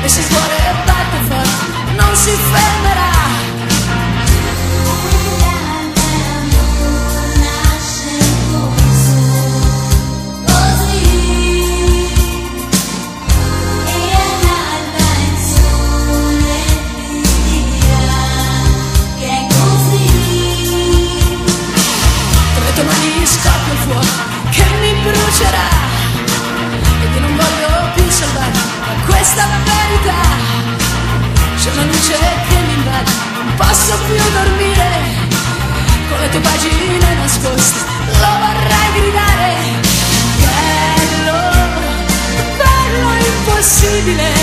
se il cuore batte forte non si fermerà. Domani scoppia il fuoco che mi brucerà ed io non voglio più salvare questa verità. C'è una luce che mi invade, non posso più dormire con le tue pagine nascoste, lo vorrei gridare. Bello, bello, impossibile.